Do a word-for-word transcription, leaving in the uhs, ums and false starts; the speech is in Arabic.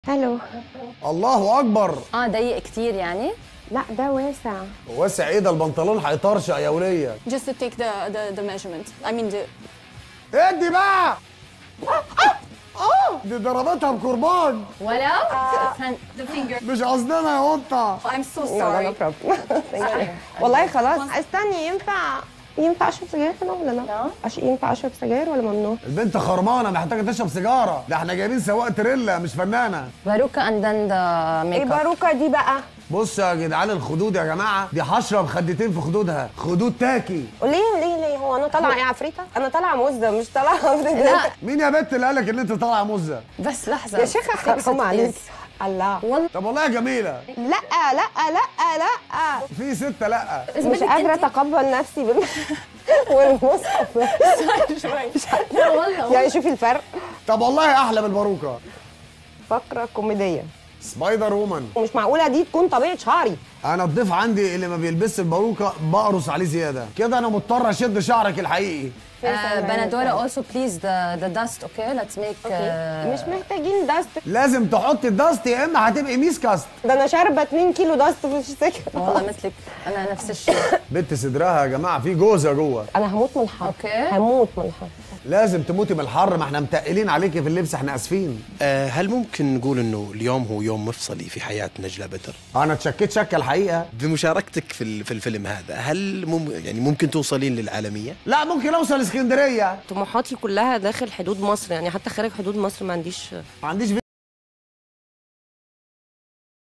الو. الله اكبر. اه ضيق كتير يعني؟ لا ده واسع. واسع ايه ده؟ البنطلون هيطرشق يا وليه. Just to take the the the measurement. I mean the. ادي بقى. اه دي ضربتها بكرباج. ولو The finger. مش قصدنا يا قطه. I'm so لا لا sorry. بروبلم. والله خلاص استني. ينفع ينفع اشرب سجاير هنا ولا لا؟ أش... ينفع اشرب سجاير ولا ممنوع؟ البنت خرمانه محتاجه تشرب سيجاره، ده احنا جايبين سواق تريلا مش فنانه. باروكا اند ذن ذا ميك ايه اب. باروكه دي بقى؟ بصوا يا جدعان الخدود يا جماعه، دي هشرب خدتين في خدودها، خدود تاكي. ليه ليه ليه هو انا طالعه ايه عفريته؟ انا طالعه مزه مش طالعه عفريته. لا مين يا بنت اللي قالك ان انت طالعه مزه؟ بس لحظه يا شيخه حرام عليك. الله. والله طب والله يا جميله. لا لا لا لا في ستة لا. مش قادره اتقبل نفسي بال والمصحف. لا والله يعني شوفي الفرق. طب والله احلى بالباروكه. فقره كوميديه. سبايدر وومن. مش معقوله دي تكون طبيعه شعري. انا الضيف عندي اللي ما بيلبسش الباروكه بقرص عليه زياده كده، انا مضطر اشد شعرك الحقيقي. بنادولا اولسو بليز ذا ذا داست. اوكي ليتس ميك. مش محتاجين داست. لازم تحطي الداست يا اما هتبقي ميس كاست. ده انا شاربه اتنين كيلو داست في السكه. والله مثلك انا نفس الشيء. بنت صدرها يا جماعه في جوزه جوه. انا هموت من الحر. اوكي هموت من الحر. لازم تموتي من الحر، ما احنا متقلين عليكي في اللبس، احنا اسفين. أه هل ممكن نقول انه اليوم هو يوم مفصلي في حياه نجلة بدر؟ انا اتشكيت شكه الحقيقه. بمشاركتك في ال- في الفيلم هذا هل مم يعني ممكن توصلين للعالميه؟ لا ممكن اوصل اسكندريه. طموحاتي كلها داخل حدود مصر، يعني حتى خارج حدود مصر ما عنديش. ما عنديش